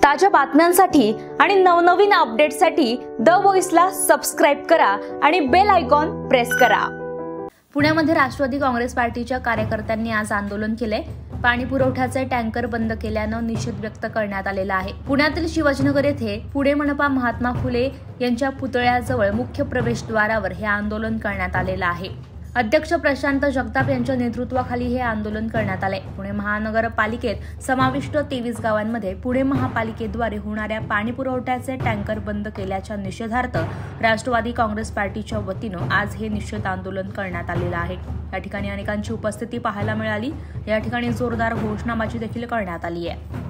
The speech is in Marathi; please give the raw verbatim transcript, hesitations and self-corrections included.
ताज्या बातम्यांसाठी आणि नवनवीन अपडेट्ससाठी द व्हॉइसला सबस्क्राइब करा आणि बेल आयकॉन प्रेस करा। पुण्यामध्ये राष्ट्रवादी काँग्रेस पार्टीच्या कार्यकर्त्यांनी आज आंदोलन केले। पाणी पुरवठ्याचे टँकर बंद केल्यानं निषेध व्यक्त करण्यात आलेला आहे। पुण्यातील शिवाजीनगर येथे पुणे मनपा महात्मा फुले यांच्या पुतळ्याजवळ मुख्य प्रवेशद्वारावर हे आंदोलन करण्यात आलेलं आहे। अध्यक्ष प्रशांत जगताप यांच्या नेतृत्वाखाली हे आंदोलन करण्यात आले। पुणे महानगरपालिकेत समाविष्ट तेवीस गावांमध्ये पुणे महापालिकेद्वारे होणाऱ्या पाणी पुरवठ्याचे टँकर बंद केल्याच्या निषेधार्थ राष्ट्रवादी काँग्रेस पार्टीच्या वतीनं आज हे निषेध आंदोलन करण्यात आलेलं आहे। या ठिकाणी अनेकांची उपस्थिती पाहायला मिळाली। या ठिकाणी जोरदार घोषणाबाजी देखील करण्यात आली आहे।